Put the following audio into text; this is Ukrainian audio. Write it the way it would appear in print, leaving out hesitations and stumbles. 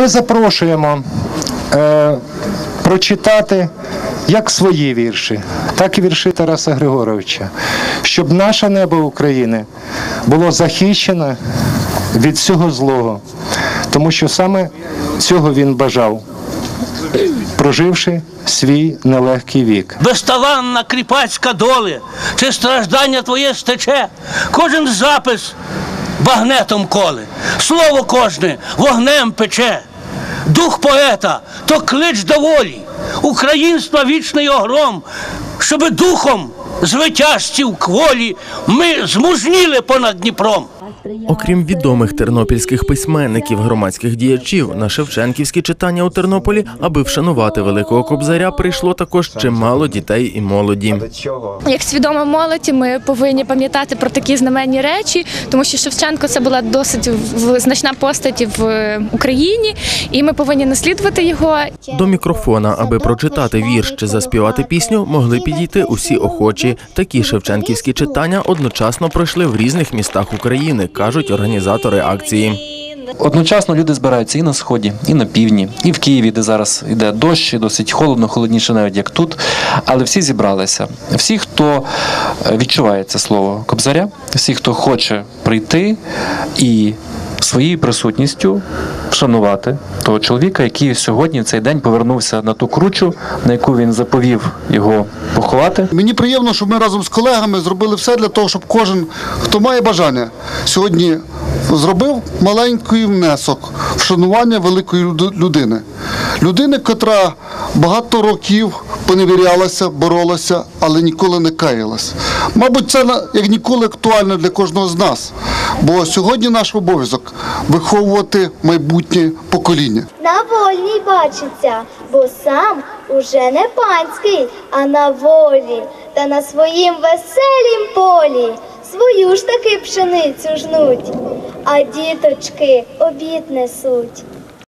ми запрошуємо прочитати як свої вірші, так і вірші Тараса Григоровича, щоб наше небо України було захищене від всього злого, тому що саме цього він бажав, проживши свій нелегкий вік. Безталанна кріпацька доле, чи страждання твоє стече, кожен запис багнетом коле, слово кожне вогнем пече. Дух поета – то клич до волі, українства вічний огром, щоби духом звитяжців кволі ми змужніли понад Дніпром. Окрім відомих тернопільських письменників, громадських діячів, на шевченківські читання у Тернополі, аби вшанувати Великого Кобзаря, прийшло також чимало дітей і молоді. Як свідома молодь, ми повинні пам'ятати про такі знаменні речі, тому що Шевченко – це була досить значна постать в Україні, і ми повинні наслідувати його. До мікрофона, аби прочитати вірш чи заспівати пісню, могли підійти усі охочі. Такі шевченківські читання одночасно пройшли в різних містах України, кажуть організатори акції. Одночасно люди збираються і на Сході, і на Півдні, і в Києві, де зараз йде дощ, і досить холодно, холодніше навіть як тут. Але всі зібралися. Всі, хто відчуває це слово Кобзаря, всі, хто хоче прийти і своєю присутністю вшанувати того чоловіка, який сьогодні в цей день повернувся на ту кручу, на яку він заповів його поховати. Мені приємно, що ми разом з колегами зробили все для того, щоб кожен, хто має бажання, сьогодні зробив маленький внесок в шанування великої людини. Людини, котра багато років поневірялася, боролася, але ніколи не каялась. Мабуть, це як ніколи актуально для кожного з нас, бо сьогодні наш обов'язок – виховувати майбутнє покоління. На вольній бачиться, бо сам уже не панський, а на волі, та на своїм веселім полі свою ж таки пшеницю жнуть, а діточки обід несуть.